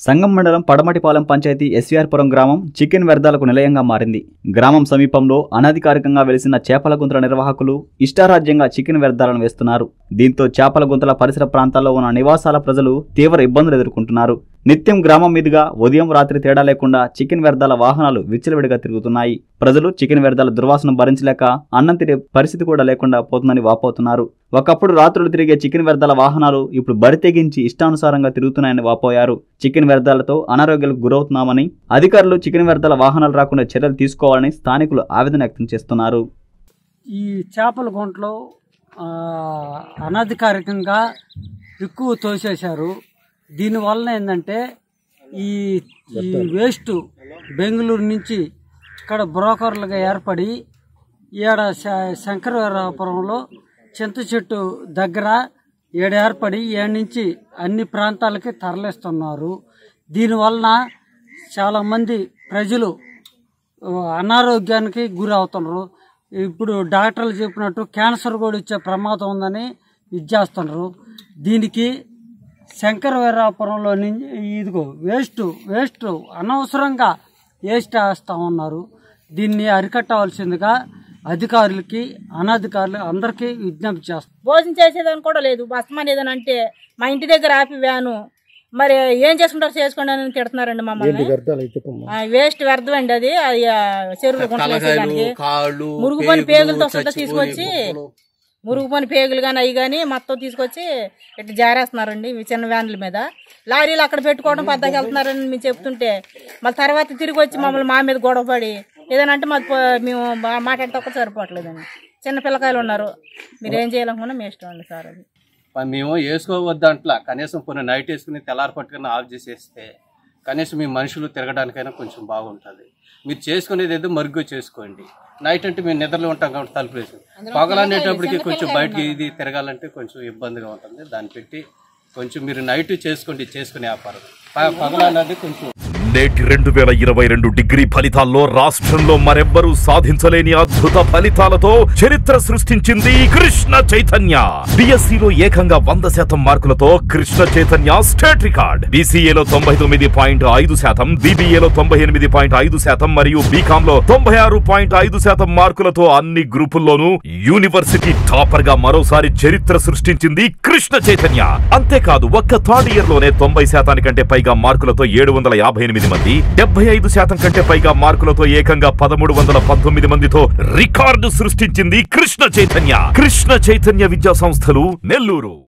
సంగం మండలం పడమటిపాలెం పంచాయతీ ఎస్వీఆర్పురం గ్రామం చికెన్ వ్యర్థాలకు నిలయంగా మారింది. గ్రామం సమీపంలో అనధికారికంగా వెలిసిన చేపల గుంతల నిర్వాహకులు ఇష్టారాజ్యంగా చికెన్ వ్యర్థాలను వేస్తున్నారు. దీంతో చేపల గుంతల పరిసర ప్రాంతాల్లో ఉన్న నివాసాల ప్రజలు తీవ్ర ఇబ్బందులు ఎదుర్కొంటున్నారు. నిత్యం గ్రామం మీదుగా ఉదయం రాత్రి తేడా లేకుండా చికెన్ వ్యర్థాల వాహనాలు విచ్చలవిడిగా తిరుగుతున్నాయి. ప్రజలు చికెన్ వ్యర్థాల దుర్వాసన భరించలేక అన్నం తినే పరిస్థితి కూడా లేకుండా పోతుందని వాపోతున్నారు. ఒకప్పుడు రాత్రులు తిరిగే చికెన్ వ్యర్థాల వాహనాలు ఇప్పుడు బరి తెగించి ఇష్టానుసారంగా తిరుగుతున్నాయని వాపోయారు. చికెన్ వ్యర్థాలతో అనారోగ్యాలకు గురవుతున్నామని, అధికారులు చికెన్ వ్యర్థాల వాహనాలు రాకుండా చర్యలు తీసుకోవాలని స్థానికులు ఆవేదన వ్యక్తం చేస్తున్నారు. ఈ చేపల గుంటలో అనధికారికంగా ఎక్కువ తోసేశారు. దీనివల్ల ఏంటంటే ఈ వేస్ట్ బెంగళూరు నుంచి ఇక్కడ బ్రోకర్లుగా ఏర్పడి ఈడ శంకరవీరాపురంలో చింత చెట్టు దగ్గర ఏర్పడి నుంచి అన్ని ప్రాంతాలకి తరలిస్తున్నారు. దీనివలన చాలామంది ప్రజలు అనారోగ్యానికి గురి అవుతున్నారు. ఇప్పుడు డాక్టర్లు చెప్పినట్టు క్యాన్సర్ కూడా వచ్చే ప్రమాదం ఉందని ఇచ్చేస్తున్నారు. దీనికి శంకరవీరాపురంలో నుంచి ఇదిగో వేస్ట్ అనవసరంగా వేస్ట్ వేస్తూ ఉన్నారు. దీన్ని అరికట్టవలసిందిగా అధికారులకి అనధికారులు అందరికీ విజ్ఞప్తి చేస్తారు. భోజనం చేసేదని కూడా లేదు. బస్మాన్ ఏదని అంటే మా ఇంటి దగ్గర ఆపి వ్యాను మరి ఏం చేసుకుంటారు చేసుకోండి అని తిడుతున్నారండి మమ్మల్ని. వేస్ట్ వ్యర్థం అండి అది. చెరువులు గుంటలేసేదానికి మురుగుపని పేగులతో సుద్ధా తీసుకొచ్చి మురుగుపని పేగులు కానీ అవి కానీ మొత్తం తీసుకొచ్చి ఇట్లా జారేస్తున్నారండి చిన్న వ్యాన్ల మీద. లారీలు అక్కడ పెట్టుకోవడం పద్దకి వెళ్తున్నారని మేము చెప్తుంటే మళ్ళీ తర్వాత తిరిగి వచ్చి మమ్మల్ని మా మీద గొడవపడి ఏదైనా అంటే మేము మాట్లాడితే ఒక్క సరిపోవట్లేదండి. చిన్న పిల్లకాయలు ఉన్నారు. మీరు ఏం చేయాలనుకున్నా మీ ఇష్టం అండి సార్. అది మేము వేసుకోవద్దంట్లా, కనీసం కొన్ని నైట్ వేసుకుని తెల్లారి పట్టుకుని ఆఫ్ చేసేస్తే కనీసం మీ మనుషులు తిరగడానికైనా కొంచెం బాగుంటుంది. మీరు చేసుకునేది ఏదో మరుగుగా చేసుకోండి. నైట్ అంటే మేము నిద్రలో ఉంటాం కాబట్టి తలుపు వేసి పగలనేటప్పటికి కొంచెం బయటకి ఇది తిరగాలంటే కొంచెం ఇబ్బందిగా ఉంటుంది. దాన్ని పెట్టి కొంచెం మీరు నైట్ చేసుకునే వ్యాపారం పగలనేది కొంచెం. నేటి 2022 డిగ్రీ ఫలితాల్లో రాష్ట్రంలో మరెవ్వరూ సాధించలేని అద్భుత ఫలితాలతో చరిత్ర సృష్టించింది కృష్ణ చైతన్య. బిఎస్సిలో ఏకంగా 100% మార్కులతో కృష్ణ చైతన్య స్టేట్ రికార్డ్. బీసీఏలో 99.5%, బీబీఏలో 98.5% మరియు బీకామ్ లో 96.5% మార్కులతో అన్ని గ్రూపుల్లోనూ యూనివర్సిటీ టాపర్ గా మరోసారి చరిత్ర సృష్టించింది కృష్ణ చైతన్య. అంతేకాదు ఒక్క థర్డ్ ఇయర్ లోనే 90% కంటే పైగా మార్కులతో 758 మంది, 75% కంటే పైగా మార్కులతో ఏకంగా 1319 మందితో రికార్డు సృష్టించింది కృష్ణ చైతన్య. కృష్ణ చైతన్య విద్యా సంస్థలు, నెల్లూరు.